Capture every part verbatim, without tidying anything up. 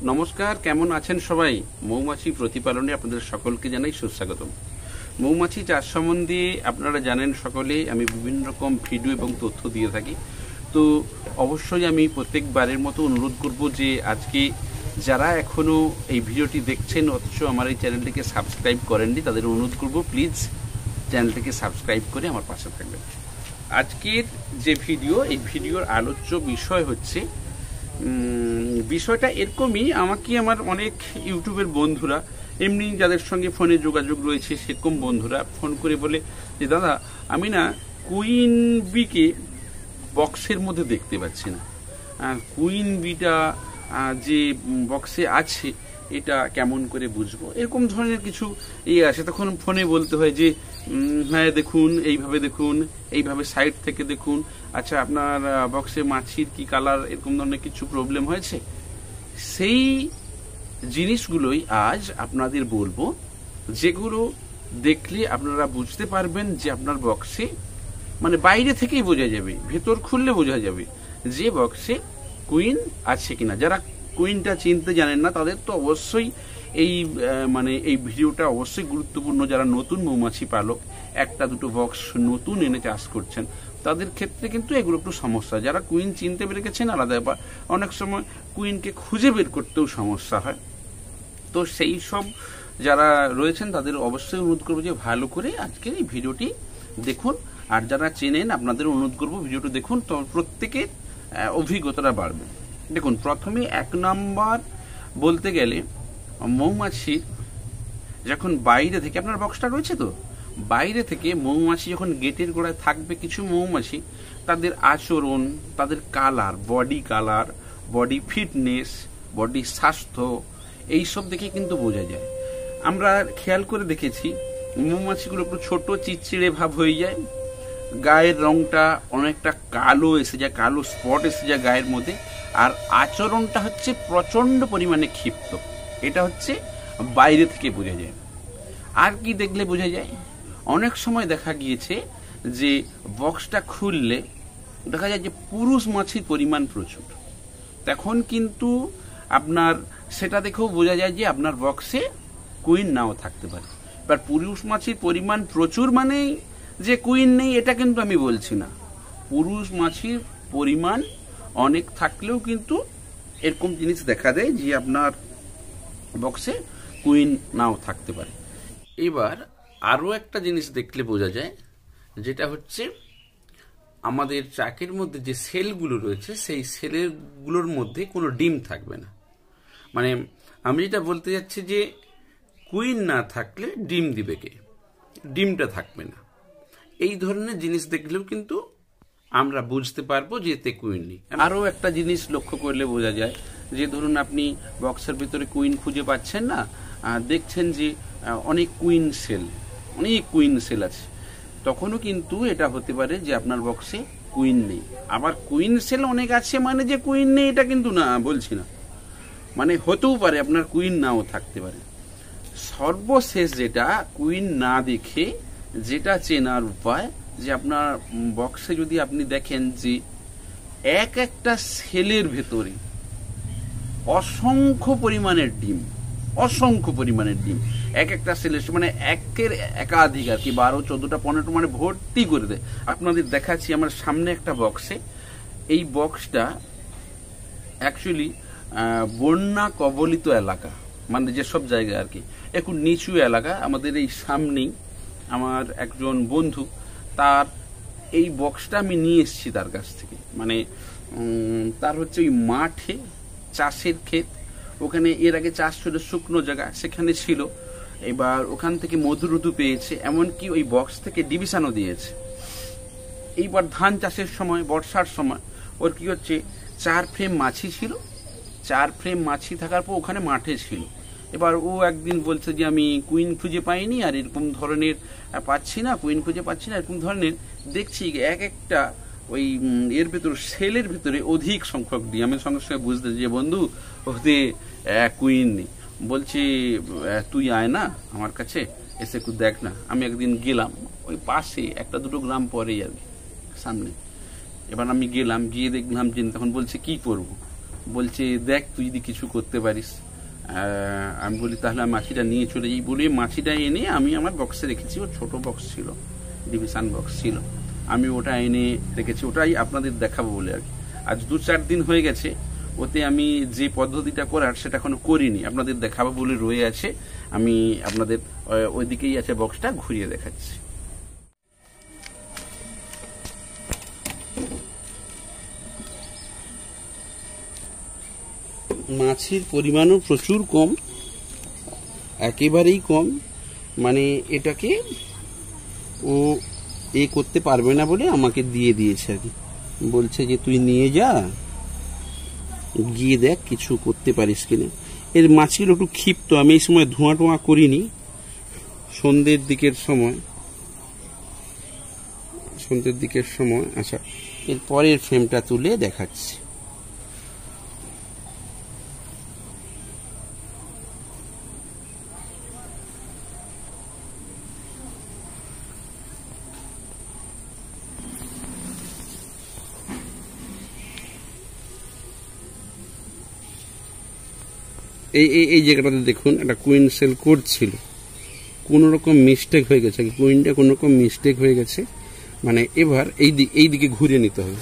নমস্কার, কেমন আছেন সবাই? মৌমাছি প্রতিপালনে আপনাদের সকলকে জানাই সুস্বাগতম। মৌমাছি চাষ সম্বন্ধে আপনারা জানেন সকলে, আমি বিভিন্ন রকম ভিডিও এবং তথ্য দিয়ে থাকি। তো অবশ্যই আমি প্রত্যেকবারের মতো অনুরোধ করব যে আজকে যারা এখনও এই ভিডিওটি দেখছেন অথচ আমার এই চ্যানেলটিকে সাবস্ক্রাইব করেননি, তাদের অনুরোধ করব প্লিজ চ্যানেলটিকে সাবস্ক্রাইব করে আমার পাশে থাকবেন। আজকের যে ভিডিও, এই ভিডিওর আলোচ্য বিষয় হচ্ছে, বিষয়টা এরকমই, আমাকে আমার অনেক ইউটিউবের বন্ধুরা, এমনি যাদের সঙ্গে ফোনে যোগাযোগ রয়েছে সেরকম বন্ধুরা ফোন করে বলে যে দাদা, আমি না কুইন বিকে বক্সের মধ্যে দেখতে পাচ্ছি না, কুইন বিটা যে বক্সে আছে এটা কেমন করে বুঝবো, এরকম ধরনের কিছু ইয়ে আসে। তখন ফোনে বলতে হয় যে হ্যাঁ দেখুন, এইভাবে দেখুন, এইভাবে সাইড থেকে দেখুন, আচ্ছা আপনার বক্সে মাছির কি কালার, এরকম ধরনের কিছু প্রবলেম হয়েছে। সেই জিনিসগুলোই আজ আপনাদের বলবো, যেগুলো দেখলে আপনারা বুঝতে পারবেন যে আপনার বক্সে, মানে বাইরে থেকেই বোঝা যাবে, ভেতর খুললে বোঝা যাবে যে বক্সে কুইন আছে কিনা। যারা কুইনটা চিনতে জানেন না তাদের তো অবশ্যই এই মানে এই ভিডিওটা অবশ্যই গুরুত্বপূর্ণ। যারা নতুন মৌমাছি পালক, একটা দুটো বক্স নতুন এনে চাষ করছেন, তাদের ক্ষেত্রে কিন্তু এগুলো একটু সমস্যা। যারা কুইন চিনতে পেরে গেছেন আলাদা ব্যাপার, অনেক সময় কুইনকে খুঁজে বের করতেও সমস্যা হয়। তো সেই সব যারা রয়েছেন তাদের অবশ্যই অনুরোধ করবো যে ভালো করে আজকের এই ভিডিওটি দেখুন। আর যারা চেনেন আপনাদের অনুরোধ করবো ভিডিওটি দেখুন, তো প্রত্যেকের অভিজ্ঞতাটা বাড়বে। দেখুন, প্রথমে এক নম্বর বলতে গেলে, মৌমাছি যখন বাইরে থেকে, আপনার বক্সটা রয়েছে তো, বাইরে থেকে মৌমাছি যখন গেটের গোড়ায় থাকবে, কিছু মৌমাছি তাদের আচরণ, তাদের colour, body colour, body fitness, body স্বাস্থ্য, এইসব দেখে কিন্তু বোঝা যায়। আমরা খেয়াল করে দেখেছি মৌমাছিগুলো একটু ছোট, চিড়চিড়ে ভাব হয়ে যায়, গায়ের রংটা অনেকটা কালো এসে যায়, কালো স্পট এসে যায় গায়ের মধ্যে, আর আচরণটা হচ্ছে প্রচন্ড পরিমাণে ক্ষিপ্ত। এটা হচ্ছে বাইরে থেকে বোঝা যায়। আর কি দেখলে বোঝা যায়? অনেক সময় দেখা গিয়েছে যে বক্সটা খুললে দেখা যায় যে পুরুষ মাছির পরিমাণ প্রচুর, তখন কিন্তু আপনার সেটা দেখেও বোঝা যায় যে আপনার বক্সে কুইন নাও থাকতে পারে। এবার পুরুষ মাছির পরিমাণ প্রচুর মানেই যে কুইন নেই এটা কিন্তু আমি বলছি না। পুরুষ মাছির পরিমাণ অনেক থাকলেও কিন্তু এরকম জিনিস দেখা দেয় যে আপনার বক্সে কুইন নাও থাকতে পারে। এবার আরও একটা জিনিস দেখলে বোঝা যায়, যেটা হচ্ছে আমাদের চাকের মধ্যে যে সেলগুলো রয়েছে সেই সেলগুলোর মধ্যে কোনো ডিম থাকবে না। মানে আমি যেটা বলতে যাচ্ছি যে কুইন না থাকলে ডিম দিবে কে, ডিমটা থাকবে না। এই ধরনের জিনিস দেখলেও কিন্তু আমরা বুঝতে পারবো যে এতে কুইন নেই। আরও একটা জিনিস লক্ষ্য করলে বোঝা যায় যে ধরুন আপনি বক্সের ভিতরে কুইন খুঁজে পাচ্ছেন না, দেখছেন যে অনেক কুইন সেল, অনেক কুইন সেল আছে, তখনও কিন্তু এটা হতে পারে যে আপনার বক্সে কুইন নেই। আবার কুইন সেল অনেক আছে মানে যে কুইন নেই এটা কিন্তু না, বলছি না, মানে হতেও পারে আপনার কুইন নাও থাকতে পারে। সর্বশেষ যেটা, কুইন না দেখে যেটা চেনার উপায়, যে আপনার বক্সে যদি আপনি দেখেন যে এক একটা সেলের ভেতরে অসংখ্য পরিমাণের ডিম, অসংখ্য পরিমাণের ডিম এক একটা সেলের, মানে একের একাধিক আর কি, বারো চোদ্দটা পনেরোটা, মানে ভর্তি করে দেয়। আপনাদের দেখাচ্ছি আমার সামনে একটা বক্সে, এই বক্সটা অ্যাকচুয়ালি বন্যা কবলিত এলাকা, মানে যেসব জায়গা আর কি একটু নিচু এলাকা, আমাদের এই সামনেই আমার একজন বন্ধু, তার এই বক্সটা আমি নিয়ে এসেছি তার কাছ থেকে। মানে তার হচ্ছে ওই মাঠে চাষের ক্ষেত, ওখানে এর আগে চাষ ছিল শুকনো জায়গা, সেখানে ছিল, এবার ওখান থেকে মধুরুধু পেয়েছে, এমনকি ওই বক্স থেকে ডিভিশনও দিয়েছে। এইবার ধান চাষের সময়, বর্ষার সময় ওর কি হচ্ছে, চার ফ্রেম মাছি ছিল, চার ফ্রেম মাছি থাকার পর ওখানে মাঠে ছিল। এবার ও একদিন বলছে যে আমি কুইন খুঁজে পাইনি, আর এরকম ধরনের পাচ্ছি না, কুইন খুঁজে পাচ্ছি না, এরকম ধরনের দেখছি এক একটা ওই এর ভেতর, সেলের ভেতরে অধিক সংখ্যক ডিম। আমি সঙ্গে সঙ্গে বুঝতে যে বন্ধু ওতে কুইন নেই। বলছি তুই আয় না আমার কাছে, এসে একটু দেখ না। আমি একদিন গেলাম, ওই পাশে একটা দুটো গ্রাম পরেই আর কি সামনে। এবার আমি গেলাম, গিয়ে দেখলাম যে তখন বলছে কি করবো, বলছে দেখ তুই যদি কিছু করতে পারিস। আমি বলি তাহলে আমি মাছিটা নিয়ে চলে যাই। বলে মাছিটা এনে আমি আমার বক্সে রেখেছি, ও ছোট বক্স ছিল, ডিভিশন বক্স ছিল, আমি ওটা এনে রেখেছি, ওটাই আপনাদের দেখাবো বলে আর কি। আজ দু চার দিন হয়ে গেছে, ওতে আমি যে পদ্ধতিটা করার সেটা এখনো করিনি, আপনাদের দেখাবো বলে রয়ে আছে। আমি আপনাদের ওইদিকেই আছে বক্সটা, ঘুরিয়ে দেখাচ্ছি। মাছির পরিমাণও প্রচুর কম, একেবারেই কম, মানে এটাকে ও এ করতে পারবে না বলে আমাকে দিয়ে দিয়েছে আর কি। বলছে যে তুই নিয়ে যা, গিয়ে দেখ কিছু করতে পারিস কিনা। এর মাছিগুলো একটু ক্ষিপ্ত, আমি এই সময় ধোঁয়া টোয়া করিনি, সন্ধ্যের দিকের সময় সন্ধ্যের দিকের সময় আচ্ছা, এর পরের ফ্রেমটা তুলে দেখাচ্ছি। এই এই জায়গাটাতে দেখুন একটা কুইন সেল কোড ছিল, কোনো রকম মিস্টেক হয়ে গেছে, কুইনটা কোনো রকম মিস্টেক হয়ে গেছে, মানে এবার এই দিক এই দিকে ঘুরিয়ে নিতে হবে।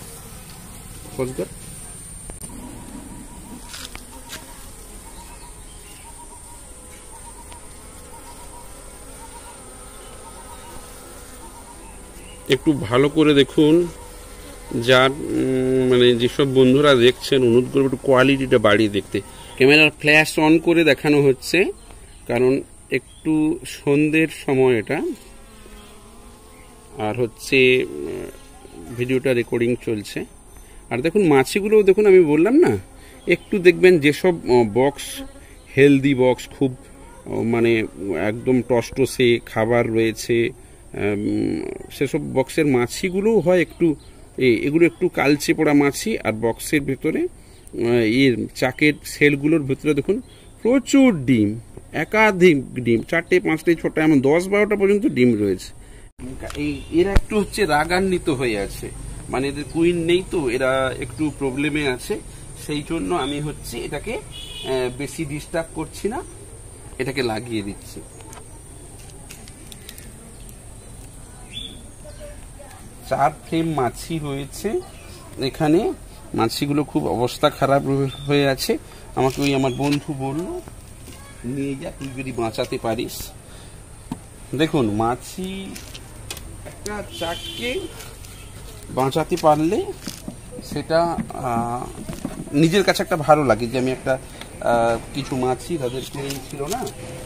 একটু ভালো করে দেখুন, যার মানে যেসব বন্ধুরা দেখছেন অনুরোধ করবো একটু কোয়ালিটিটা বাড়িয়ে দেখতে। ক্যামেরার ফ্ল্যাশ অন করে দেখানো হচ্ছে, কারণ একটু সন্ধ্যের সময় এটা, আর হচ্ছে ভিডিওটা রেকর্ডিং চলছে। আর দেখুন মাছিগুলো দেখুন, আমি বললাম না, একটু দেখবেন যেসব বক্স হেলদি বক্স, খুব মানে একদম টসটসে খাবার রয়েছে, সেসব বক্সের মাছিগুলোও হয় একটু এগুলো একটু কালচে পড়া মাছি। আর বক্সের ভেতরে এর চাকের সেলগুলোর ভেতরে দেখুন প্রচুর ডিম, একাধিক ডিম, চারটে পাঁচটে ছোট এমন দশ বারোটা পর্যন্ত ডিম রয়েছে। এই এরা একটু হচ্ছে রাগান্বিত হয়ে আছে, মানে এদের কুইন নেই তো, এরা একটু প্রবলেমে আছে, সেই জন্য আমি হচ্ছে এটাকে বেশি ডিস্টার্ব করছি না, এটাকে লাগিয়ে দিচ্ছি। চার ফ্রেম মাছি রয়েছে এখানে, মাছিগুলো খুব অবস্থা খারাপ হয়ে আছে। আমাকে ওই আমার বন্ধু বলল নিয়ে যা, তুই যদি বাঁচাতে পারিস। দেখুন মাছি একটা চাককে বাঁচাতে পারলে সেটা নিজের কাছে একটা ভালো লাগে, যে আমি একটা কিছু মাছি তাদের ট্রেন ছিল না,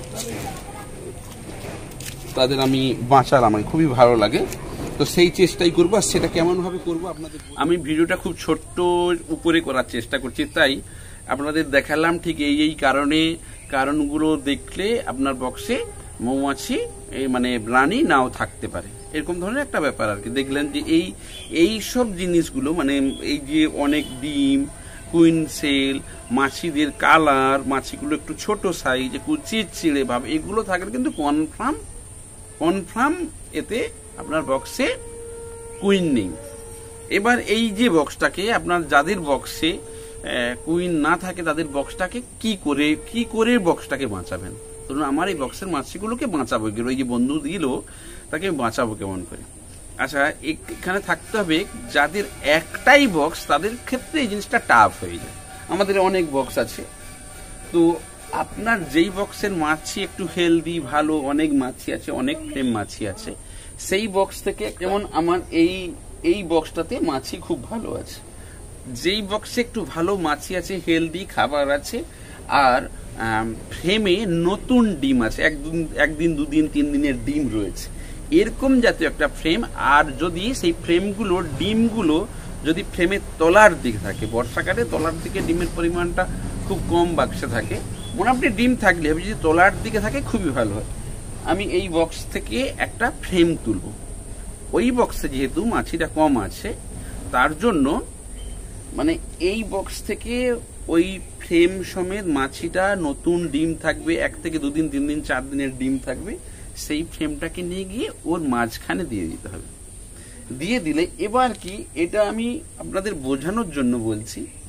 তাদের আমি বাঁচালাম, আমার খুবই ভালো লাগে। তো সেই চেষ্টাই করবো, আর সেটা কেমন ভাবে করবো আপনাদের, আমি ভিডিওটা খুব ছোট্ট উপরে করার চেষ্টা করছি, তাই আপনাদের দেখালাম ঠিক এই এই কারণে, কারণগুলো দেখলে আপনার বক্সে মৌমাছি মানে রানী নাও থাকতে পারে, এরকম ধরনের একটা ব্যাপার আর কি। দেখলেন যে এই এই সব জিনিসগুলো, মানে এই যে অনেক ডিম, কুইন সেল, মাছিদের কালার, মাছিগুলো একটু ছোট সাইজ, একটু চিড়চিড়ে ভাব, এগুলো থাকলে কিন্তু কনফার্ম কনফার্ম এতে আপনার বক্সে কুইন নেই। এবার এই যে বক্সটাকে আপনার, যাদের বক্সে কুইন না থাকে তাদের বক্সটাকে কি করে কি করে বক্সটাকে বাঁচাবেন? ধরুন আমার এই বক্সের মাছিগুলোকে বাঁচাবো, গেল এই যে বন্ধু দিল তাকে বাঁচাবো কেমন করে? আচ্ছা, এখানে থাকতে হবে যাদের একটাই বক্স, তাদের ক্ষেত্রে এই জিনিসটা টাফ হয়ে যায়। আমাদের অনেক বক্স আছে, তো আপনার যেই বক্সের মাছি একটু হেলদি ভালো, অনেক মাছি আছে, অনেক ফ্রেম মাছি আছে, সেই বক্স থেকে, যেমন আমার এই এই বক্সটাতে মাছি খুব ভালো আছে, যেই বক্সে একটু ভালো মাছি আছে, হেলদি খাবার আছে, আর ফ্রেমে নতুন ডিম আছে, একদিন একদিন দুদিন তিন দিনের ডিম রয়েছে, এরকম জাতীয় একটা ফ্রেম। আর যদি সেই ফ্রেমগুলো ডিমগুলো যদি ফ্রেমের তলার দিকে থাকে, বর্ষাকালে তলার দিকে ডিমের পরিমাণটা খুব কম বাক্সে থাকে, মোটামুটি ডিম থাকলে যদি তলার দিকে থাকে খুবই ভালো হয়। আমি এই বক্স থেকে একটা ফ্রেম তুলব, ওই বক্সে যেহেতু মাছিটা কম আছে তার জন্য, মানে এই বক্স থেকে ওই ফ্রেম সমেত মাছিটা নতুন ডিম থাকবে, এক থেকে দুদিন তিন দিন চার দিনের ডিম থাকবে, সেই ফ্রেমটাকে নিয়ে গিয়ে ওর মাঝখানে দিয়ে দিতে হবে। দিয়ে দিলে এবার কি, এটা আমি আপনাদের বোঝানোর জন্য বলছি,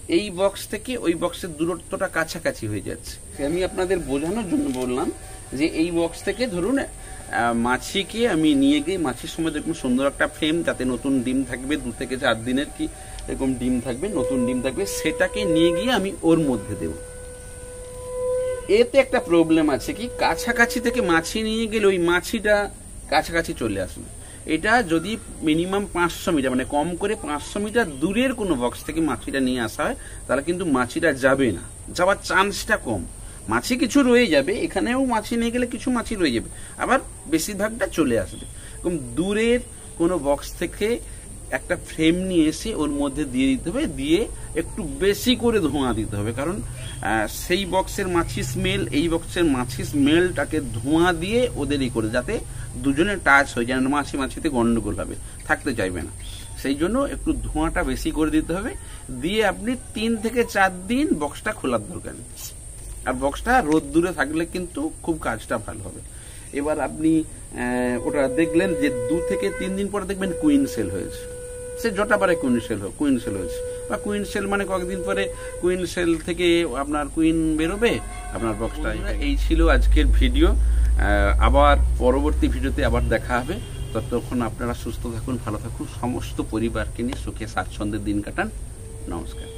এই বক্স থেকে ওই বক্সের দূরত্বটা কাছাকাছি হয়ে যাচ্ছে। আমি আপনাদের বোঝানোর জন্য বললাম যে এই বক্স থেকে ধরুন মাছিকে আমি নিয়ে গিয়ে মাছির সময় দেখুন সুন্দর একটা ফ্রেম, যাতে নতুন ডিম থাকবে, দু থেকে চার দিনের কি এরকম ডিম থাকবে, নতুন ডিম থাকবে, সেটাকে নিয়ে গিয়ে আমি ওর মধ্যে দেব। এতে একটা প্রবলেম আছে কি, কাছাকাছি থেকে মাছি নিয়ে গেলে ওই মাছিটা কাছাকাছি চলে আসবে। এটা যদি মিনিমাম পাঁচশো মিটার মানে কম করে পাঁচশো মিটার দূরের কোনো বক্স থেকে মাছিটা নিয়ে আসা হয়, তাহলে কিন্তু মাছিটা যাবে না, যাওয়ার চান্সটা কম। মাছি কিছু রয়ে যাবে, এখানেও মাছি নিয়ে গেলে কিছু মাছি রয়ে যাবে, আবার বেশিরভাগটা চলে আসবে। এরকম দূরের কোনো বক্স থেকে একটা ফ্রেম নিয়ে এসে ওর মধ্যে দিয়ে দিতে হবে, দিয়ে একটু বেশি করে ধোঁয়া দিতে হবে, কারণ সেই বক্সের মাছি স্মেল এই বক্সের মাছি স্মেলটাকে ধোঁয়া দিয়ে ওদের ই করে, যাতে দুজনে টাচ হয়ে যায়, মাছি মাছিতে গন্ডগোল হবে, থাকতে চাইবে না। সেই জন্য একটু ধোঁয়াটা বেশি করে দিতে হবে, দিয়ে আপনি তিন থেকে চার দিন বক্সটা খোলার দরকার নেই। আর বক্সটা রোদ দূরে থাকলে কিন্তু খুব কাজটা ভালো হবে। এবার আপনি ওটা দেখলেন যে দু থেকে তিন দিন পরে দেখবেন কুইন সেল হয়েছে, সে জটা পারে কুইন সেল হোক, কুইন সেল হয়েছে, বা কুইন সেল মানে কয়েকদিন পরে কুইন সেল থেকে আপনার কুইন বেরোবে আপনার বক্সটা। এই ছিল আজকের ভিডিও, আবার পরবর্তী ভিডিওতে আবার দেখা হবে। ততক্ষণ আপনারা সুস্থ থাকুন, ভালো থাকুন, সমস্ত পরিবারকে নিয়ে সুখে স্বাচ্ছন্দ্যের দিন কাটান। নমস্কার।